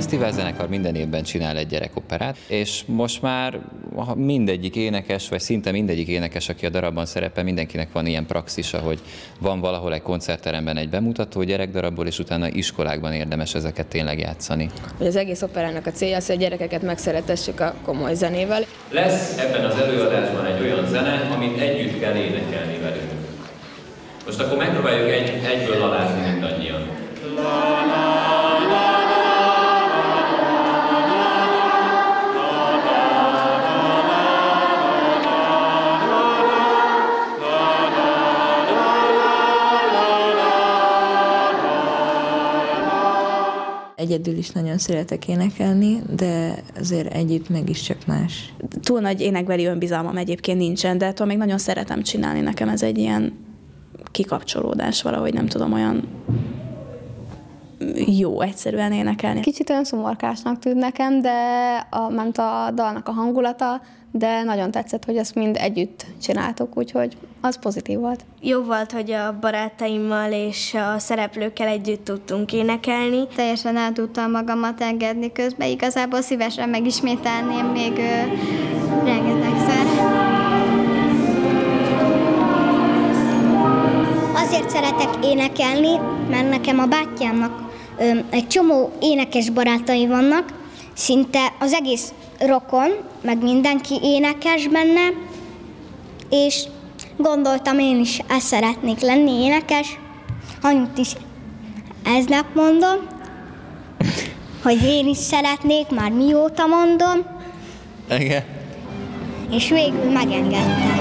fesztiválzenekar minden évben csinál egy gyerekoperát, és most már mindegyik énekes, vagy szinte mindegyik énekes, aki a darabban szerepel, mindenkinek van ilyen praxisa, hogy van valahol egy koncertteremben egy bemutató gyerekdarabból, és utána iskolákban érdemes ezeket tényleg játszani. Az egész operának a célja az, hogy a gyerekeket megszeretessük a komoly zenével. Lesz ebben az előadásban egy olyan zene, amit együtt kell énekelni velünk. Most akkor megpróbáljuk egyből lalázni mindannyian. Egyedül is nagyon szeretek énekelni, de azért együtt mégiscsak más. Túl nagy énekbeli önbizalmam egyébként nincsen, de attól még nagyon szeretem csinálni. Nekem ez egy ilyen kikapcsolódás valahogy, nem tudom, olyan jó egyszerűen énekelni. Kicsit olyan szomorkásnak tűnt nekem, de ment a dalnak a hangulata, de nagyon tetszett, hogy ezt mind együtt csináltuk, úgyhogy az pozitív volt. Jó volt, hogy a barátaimmal és a szereplőkkel együtt tudtunk énekelni. Teljesen el tudtam magamat engedni közben, igazából szívesen megismételném még rengetegszer. Azért szeretek énekelni, mert nekem a bátyámnak egy csomó énekes barátai vannak, szinte az egész rokon, meg mindenki énekes benne, és gondoltam, én is ezt szeretnék lenni, énekes. Anyut is eznek mondom, hogy én is szeretnék, már mióta mondom. Igen. És végül megengedte.